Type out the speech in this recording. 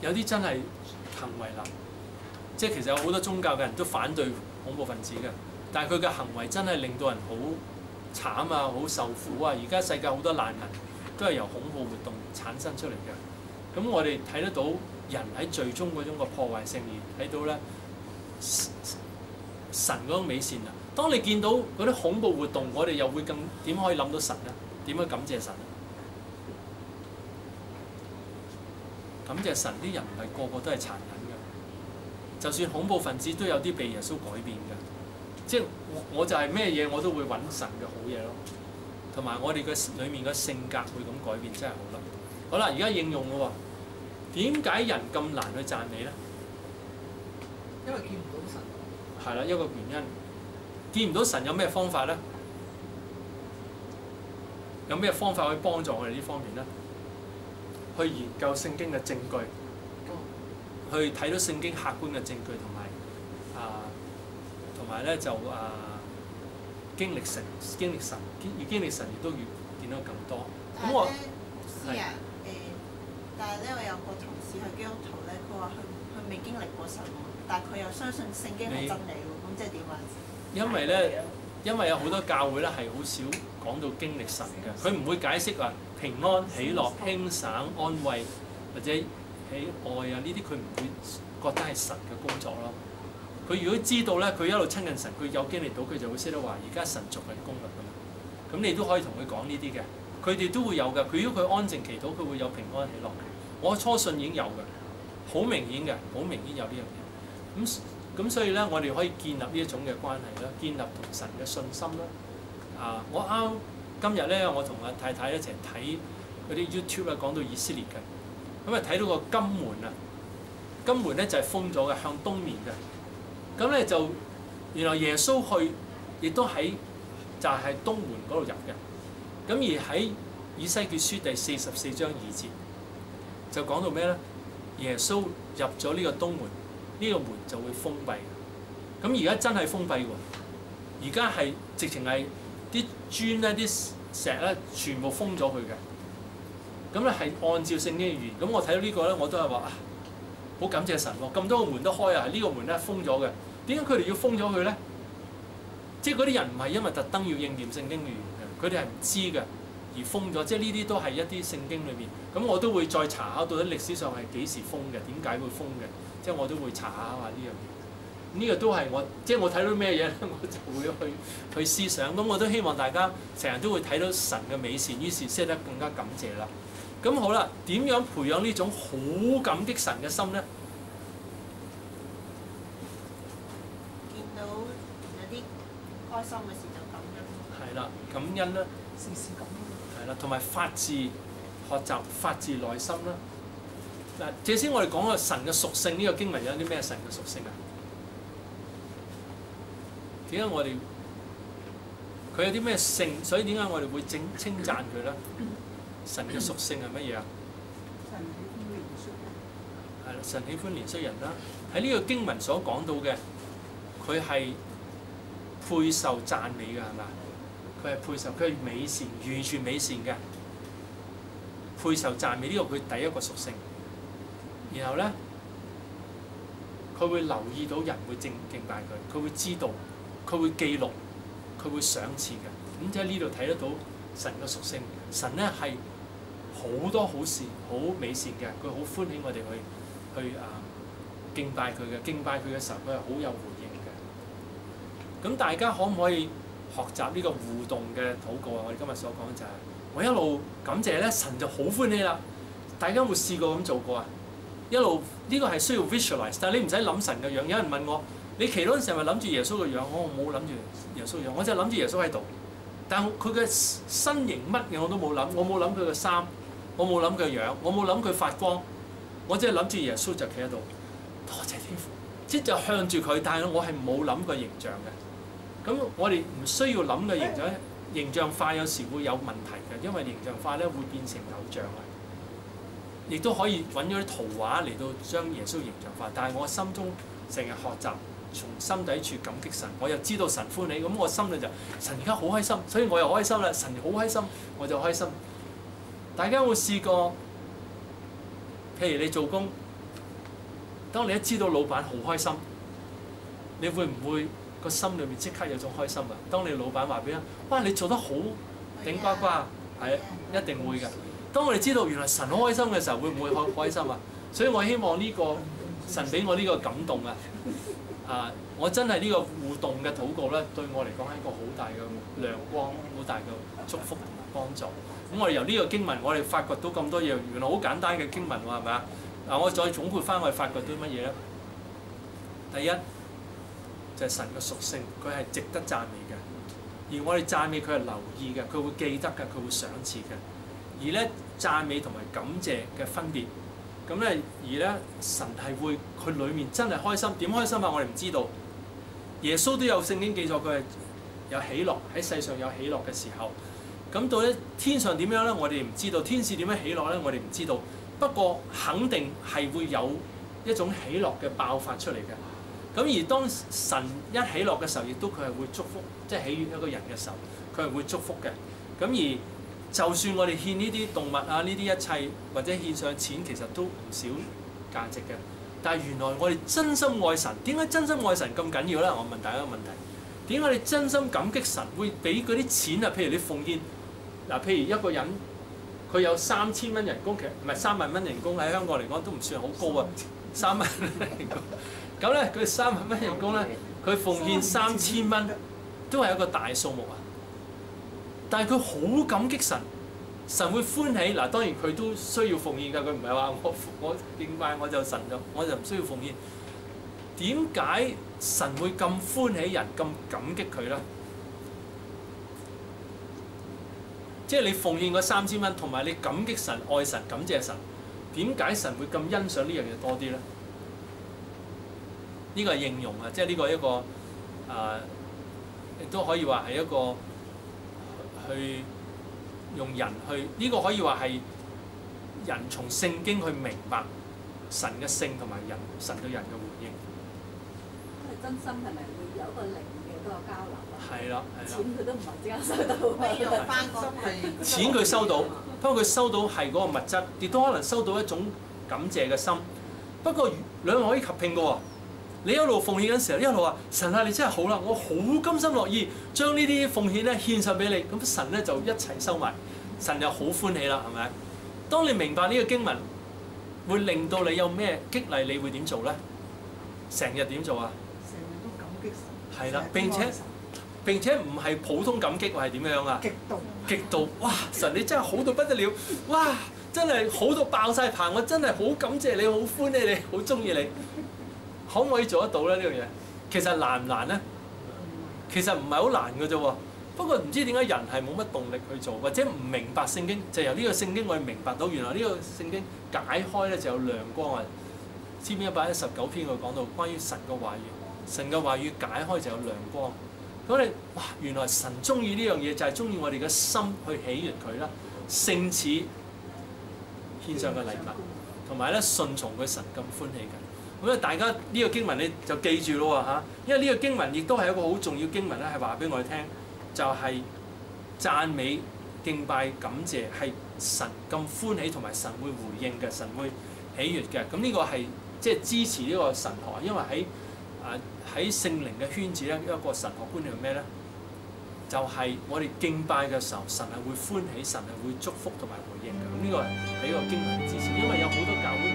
有啲真係行為啦，即係其實有好多宗教嘅人都反對恐怖分子嘅，但係佢嘅行為真係令到人好慘啊，好受苦啊！而家世界好多難民都係由恐怖活動產生出嚟嘅。咁我哋睇得到人喺最終嗰種個破壞性，而睇到咧神嗰種美善啊！當你見到嗰啲恐怖活動，我哋又會點可以諗到神咧？點樣感謝神啊？感謝神，啲人唔係個個都係殘忍嘅，就算恐怖分子都有啲被耶穌改變嘅。即係我就係咩嘢我都會揾神嘅好嘢咯，同埋我哋嘅裡面嘅性格會咁改變，真係好啦。好啦，而家應用咯喎，點解人咁難去讚美咧？ 因為見唔到神。 係啦，一個原因。見唔到神有咩方法咧？有咩方法可以幫助我哋呢方面咧？去研究聖經嘅證據，去睇到聖經客觀嘅證據，同埋咧就經歷神，越經歷神亦都越見到更多。咁我係啊但係咧我有個同事係基督徒咧，佢話佢未經歷過神喎，但係佢又相信聖經係真理喎，咁即係點啊？ 因為有好多教會咧係好少講到經歷神嘅，佢唔會解釋話平安、喜樂、輕省、安慰或者喜愛啊呢啲，佢唔會覺得係神嘅工作咯。佢如果知道咧，佢一路親近神，佢有經歷到，佢就會識得話而家神做緊工作㗎嘛。咁你都可以同佢講呢啲嘅，佢哋都會有嘅。佢如果佢安靜祈禱，佢會有平安喜樂。我初信已經有嘅，好明顯嘅，好明顯有呢樣嘢。咁所以咧，我哋可以建立呢一種嘅關係啦，建立同神嘅信心啦。我今日咧，我同阿太太一齊睇嗰啲 YouTube 啊，講到以色列嘅，咁啊睇到個金門啊，金門咧就係封咗嘅，向東面嘅。咁咧就原來耶穌去，亦都喺就係東門嗰度入嘅。咁而喺以西結書第44章2節就講到咩咧？耶穌入咗呢個東門。呢個門就會封閉嘅，咁而家真係封閉喎，而家係直情係啲磚咧、啲石咧，全部封咗佢嘅。咁咧係按照聖經嘅預言，咁我睇到呢個咧，我都係話好感謝神喎，咁多個門都開啊，呢個門咧封咗嘅，點解佢哋要封咗佢咧？即係嗰啲人唔係因為特登要應驗聖經嘅預言嘅，佢哋係唔知嘅而封咗，即係呢啲都係一啲聖經裏面。咁我都會再查下到底歷史上係幾時封嘅，點解會封嘅？即係我都會查下話呢樣嘢，呢個都係我即係我睇到咩嘢咧，我就會去思想。咁我都希望大家成日都會睇到神嘅美善，於是識得更加感謝啦。咁好啦，點樣培養呢種好感激神嘅心咧？ 見到有啲開心嘅事就感恩。 係啦，感恩啦， 時時感恩。 係啦，同埋發自學習，發自內心啦。嗱，這先我哋講個神嘅屬性，呢個經文有啲咩神嘅屬性啊？點解我哋佢有啲咩性？所以點解我哋會稱讚佢咧？神嘅屬性係乜嘢啊？係啦，神喜歡憐恤人啦。喺呢個經文所講到嘅，佢係配受讚美嘅，係咪？佢係配受，佢係美善，完全美善嘅，配受讚美，呢個佢第一個屬性。然後咧，佢會留意到人會敬拜佢，佢會知道，佢會記錄，佢會賞賜嘅。咁即係呢度睇得到神嘅屬性。神咧係好多好事，好美善嘅，佢好歡喜我哋去敬拜佢嘅。敬拜佢嘅時候，佢係好有回應嘅。咁大家可唔可以學習呢個互動嘅禱告啊？我哋今日所講就係我一路感謝咧，神就好歡喜啦。大家有冇試過咁做過啊？一路呢個係需要 visualize， 但係你唔使諗神嘅樣。有人問我：你祈禱嗰陣時係咪諗住耶穌嘅樣？我冇諗住耶穌嘅樣，我就諗住耶穌喺度。但係佢嘅身形乜嘢我都冇諗，我冇諗佢嘅衫，我冇諗佢嘅樣，我冇諗佢發光，我只係諗住耶穌就企喺度。多謝天父，即係就向住佢，但係我係冇諗個形象嘅。咁我哋唔需要諗嘅形象，形象化有時會有問題嘅，因為形象化咧會變成偶像啊。亦都可以揾咗啲圖畫嚟到將耶穌形象化，但係我心中成日學習從心底處感激神，我又知道神歡喜，咁我心裏就神而家好開心，所以我又開心啦。神好開心，我就開心。大家有冇試過？譬如你做工， 當你一知道老闆好開心，你會唔會個心裏面即刻有種開心啊？當你老闆話俾你，哇！你做得好頂呱呱，係一定會嘅。當我哋知道原來神好開心嘅時候，會唔會開心啊？所以我希望呢個神俾我呢個感動啊！我真係呢個互動嘅禱告咧，對我嚟講係一個好大嘅亮光，好大嘅祝福同埋幫助。咁我哋由呢個經文，我哋發掘到咁多嘢，原來好簡單嘅經文喎，係咪啊？嗱，我再總括翻，我哋發掘到乜嘢咧？第一就係神嘅屬性，佢係值得讚美嘅，而我哋讚美佢係留意嘅，佢會記得嘅，佢會賞賜嘅。而咧讚美同埋感謝嘅分別，咁咧而咧神係會佢裡面真係開心，點開心啊？我哋唔知道。耶穌都有聖經記載，佢係有喜樂喺世上有喜樂嘅時候。咁到咧天上點樣咧？我哋唔知道。天使點樣喜樂咧？我哋唔知道。不過肯定係會有一種喜樂嘅爆發出嚟嘅。咁而當神一喜樂嘅時候，亦都佢係會祝福，即係喜悅一個人嘅時候，佢係會祝福嘅。咁而就算我哋獻呢啲動物啊，呢啲一切或者獻上錢，其實都唔少價值嘅。但係原來我哋真心愛神，點解真心愛神咁緊要咧？我問大家一個問題：點解你真心感激神會俾嗰啲錢啊？譬如你奉獻嗱，譬如一個人佢有3000蚊人工，其實唔係3萬蚊人工，喺香港嚟講都唔算好高啊，3萬人工。咁咧佢3萬蚊人工咧，佢奉獻3000蚊，都係一個大數目啊！但係佢好感激神，神會歡喜嗱。當然佢都需要奉獻㗎，佢唔係話我敬拜我就神就我就唔需要奉獻。點解神會咁歡喜人咁感激佢咧？即係你奉獻嗰3000蚊，同埋你感激神、愛神、感謝神，點解神會咁欣賞呢樣嘢多啲咧？呢個係應用啊，即係呢個一個亦都可以話係一個去用人去呢個可以話係人從聖經去明白神嘅性同埋神對人嘅回應。 因為真心係咪會有一個靈嘅嗰個交流啊？ 係啦，係啦。 錢佢都唔係即刻收到。 用翻個錢佢收到，不過佢收到係嗰個物質，亦都可能收到一種感謝嘅心。不過兩樣可以合併嘅喎。你一路奉獻嗰陣時候，一路話神啊，你真係好啦，我好甘心樂意將呢啲奉獻咧獻上俾你，咁神咧就一齊收埋，神又好歡喜啦，係咪？當你明白呢個經文，會令到你有咩激勵，你會點做咧？成日點做啊？ 成日都感激神。 係啦，並且唔係普通感激，係點樣啊？極度，哇！神你真係好到不得了，哇！真係好到爆晒棚，我真係好感謝你，好歡喜你，好中意你。可唔可以做得到咧？呢樣嘢其實難唔難咧？其實唔係好難嘅啫喎。不過唔知點解人係冇乜動力去做，或者唔明白聖經，就由呢個聖經我哋明白到原來呢個聖經解開咧就有亮光啊！詩篇119篇佢講到關於神嘅話語，神嘅話語解開就有亮光。咁你哇，原來神中意呢樣嘢就係中意我哋嘅心去喜悅佢啦，勝似獻上嘅禮物，同埋咧順從佢神咁歡喜嘅。咁咧，大家呢個經文你就記住咯喎嚇，因為呢個經文亦都係一個好重要經文咧，係話俾我哋聽，就係讚美、敬拜、感謝係神咁歡喜，同埋神會回應嘅，神會喜悅嘅。咁呢個係即係支持呢個神學，因為喺聖靈嘅圈子咧，一個神學觀念係咩咧？就係我哋敬拜嘅時候，神係會歡喜，神係會祝福同埋回應嘅。咁呢個係俾個經文嘅支持，因為有好多教會。